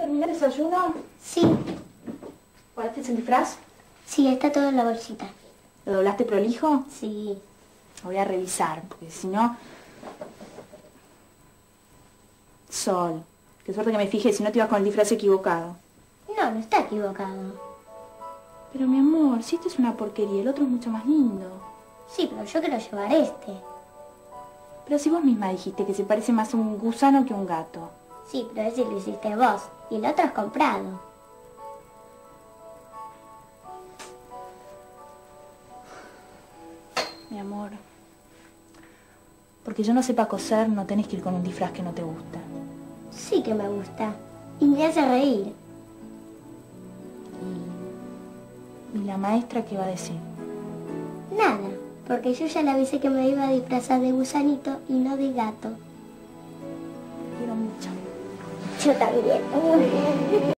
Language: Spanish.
terminar el desayuno? Sí. ¿Guardaste el disfraz? Sí, está todo en la bolsita. ¿Lo doblaste prolijo? Sí. Lo voy a revisar, porque si no... Sol, qué suerte que me fijé, si no te ibas con el disfraz equivocado. No, no está equivocado. Pero mi amor, si este es una porquería, el otro es mucho más lindo. Sí, pero yo quiero llevar este. Pero si vos misma dijiste que se parece más a un gusano que a un gato. Sí, pero ese lo hiciste vos. Y el otro es comprado. Mi amor, porque yo no sepa coser, no tenés que ir con un disfraz que no te gusta. Sí que me gusta. Y me hace reír. ¿Y la maestra qué va a decir? Nada, porque yo ya le avisé que me iba a disfrazar de gusanito y no de gato. Te quiero mucho. Yo también.